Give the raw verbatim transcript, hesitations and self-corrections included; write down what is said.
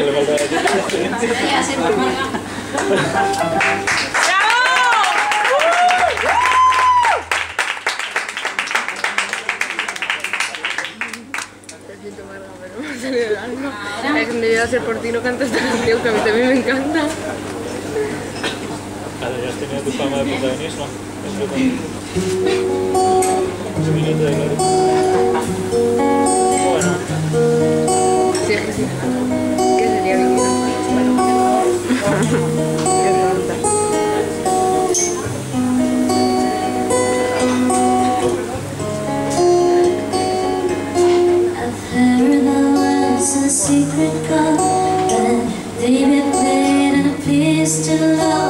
le falta la experiencia. Ya, se me marca. Es que me lleva a ser por ti, no cantas esta canción que a mí también me encanta. Claro, ya has tenido tu fama de protagonismo. Eso con... un minuto de gloria. Bueno. Sí, es que sí. ¿Qué sería mi vida? Bueno. Qué tonta. A secret code that David played and a piece to love.